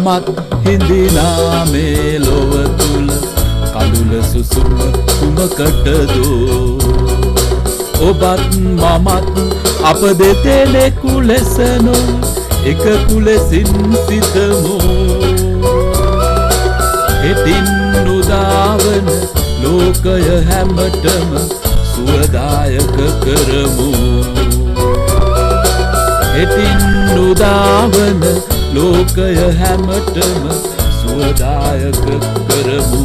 මමත් හිඳිනා මේ ලොව තුල කඳුල සුසුම කුමකටදෝ ඔබත් මමත් අප දෙතෙනෙකු ලෙස නො එකකු ලෙසින් සිතමු හෙටින් උදාවන ලෝකය හැමතෙම සුවදායක කරමු හෙටින් උදාවන ලෝකය හැමතෙම සුවදායක කරමු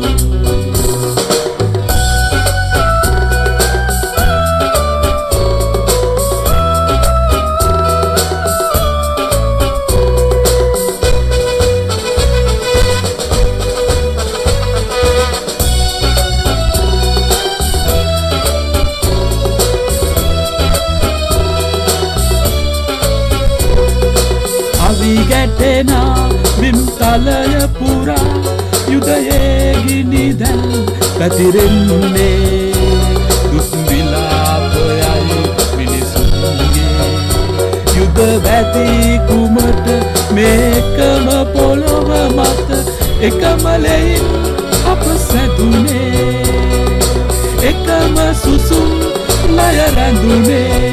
ගැටෙනා බිම්තලය පුරා යුදයේ ගිනි දැල් පැතිරෙන්නේ දුක් විලාපයයි මිනිසුන්ගේ යුද වැදි කුමට මේකම පොළොව මත එකම ලෙයින් අප සැදුනේ එකම සුසුම් ලය රැඳුනේ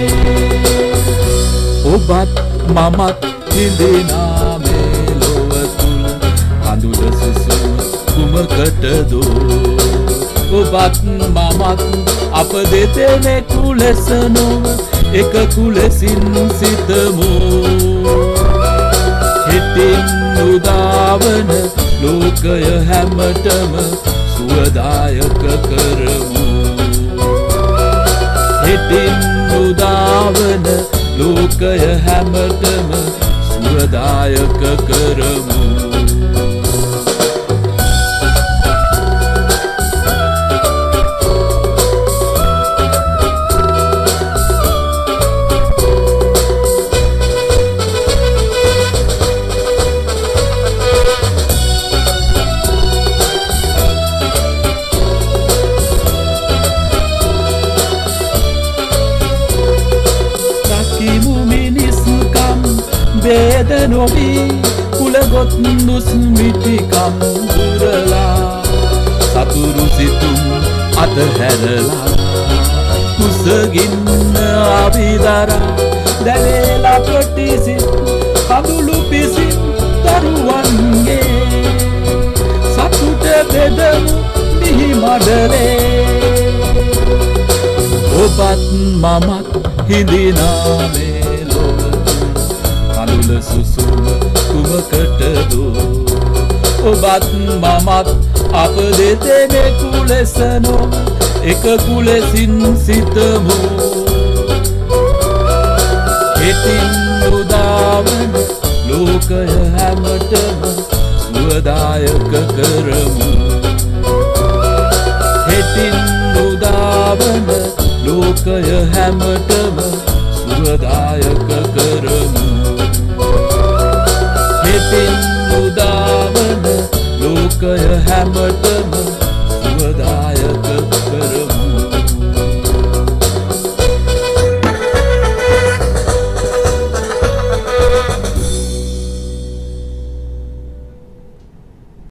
ඔබත් මමත් හිඳිනා මේ ලොව තුල කඳුල සුසුම කුමකටදෝ ඔබත් මමත් අප දෙතෙනෙකු ලෙස නොව එකකු ලෙසින් සිතමු හෙටින් උදාවන ලෝකය හැමතෙම සුවදායක කරමු හෙටින් උදාවන ලෝකය හැමතෙම සුවදායක කරමු වේද නොවී කුලගොත් නුස් මිටිකම් දුරලා සතුරු සිතුම් අතහැරලා කුසගින්න අවිදරා දැලේලා කොටිසිත් කඳුළු පිසින් දරුවන්ගේ සතුට බෙදමු මිහි මඩලේ ඔබත් මමත් හිඳිනා මේ ලොව කඳුල සුසුම කුමකටදෝ ඔබත් මමත් අප දෙතෙනෙකු ලෙස නො එකකු ලෙසින් සිතමු හෙටින් උදාවන ලෝකය හැමතෙම සුවදායක කරමු හෙටින් උදාවන ලෝකය හැමතෙම සුවදායක කරමු හෙටින් උදාවන ලෝකය හැමතෙම සුවදායක